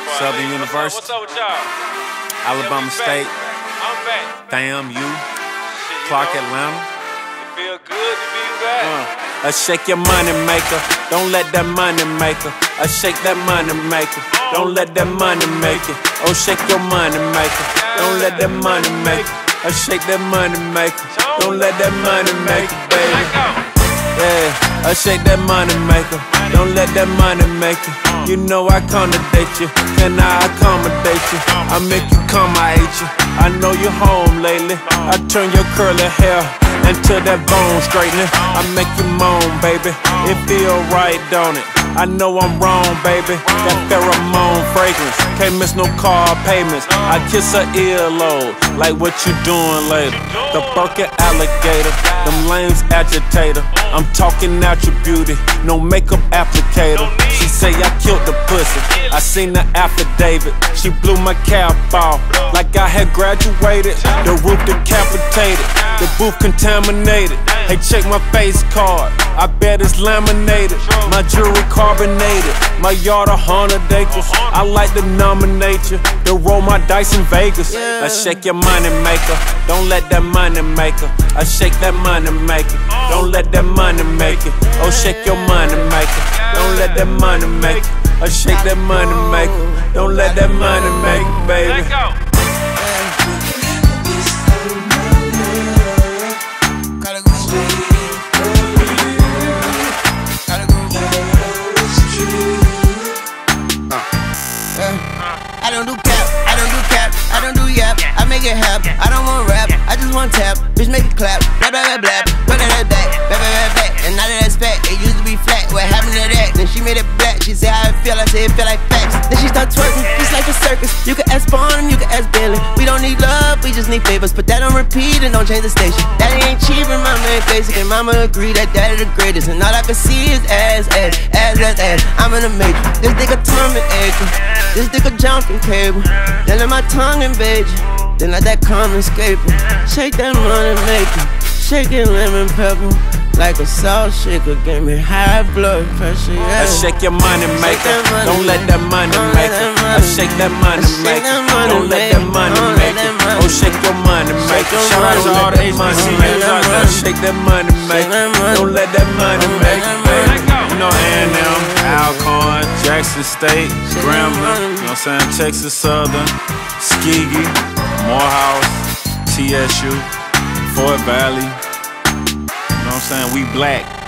Southern University. What's up with y'all? Alabama State. I'm back. Damn you. Shit, Clark, know, Atlanta. It feel good to be back. Shake your money maker. Don't let that money maker. Shake that money maker. Don't let that money make it. Oh, shake your money maker. Don't let that money make it. Shake that money maker. Don't let that money make it, baby. Yeah, shake that money maker. Don't let that money make it. You know I accommodate you. Can I accommodate you? I make you come, I hate you. I know you're home lately. I turn your curly hair into that bone straightening. I make you moan, baby. It feel right, don't it? I know I'm wrong, baby. That pheromone fragrance. Can't miss no car payments. I kiss her earlobe. Like what you doing later? The Birkin alligator. Them lames agitator. I'm talking out your beauty. No makeup applicator. She say I killed the pussy. I seen the affidavit. She blew my cap off like I had graduated. The roof decapitated. The booth contaminated. Hey, check my face card. I bet it's laminated. My jewelry carbonated. My yard 100 acres. I like to nominate you. To roll my dice in Vegas. I shake your money maker. Don't let that money maker. I shake that money maker. Don't let that money make it. Oh, shake your money maker. Don't let that money make it. I shake that money maker. Don't let that money make it, baby. Let go. I don't do cap, I don't do cap, I don't do yap. I make it happen, I don't want rap, I just want tap. Bitch make it clap, blah blah blah blah. Put that back, blah blah blah back. And now that spec, it used to be flat. What happened to that? Then she made it black. She said how it feel, I said it feel like facts. Then she start twerking, just like a circus. You can ask Bonham, you can ask Billy. We don't need love, we just need favors. Put that on repeat and don't change the station. Daddy ain't cheap and mama ain't basic. And mama agree that daddy the greatest. And all I can see is ass. I'm in the matrix. This nigga tummy aching. This nigga jumping cable. Then let my tongue invade you. Then let that come escape. Shake that money maker. Shake it lemon pepper. Like a salt shaker, give me high blood pressure, yeah. Shake your money maker. Don't let that money make it. Shake that money maker. Don't let that money make it. Oh, shake your money maker. Shout out to all the HBCUs out there. Shake that money maker. Don't let that money make it, baby. You know A&M, Alcorn, Jackson State, Grambling, you know what I'm saying, Texas Southern, Tuskegee, Morehouse, TSU, Fort Valley. You know what I'm saying? We black.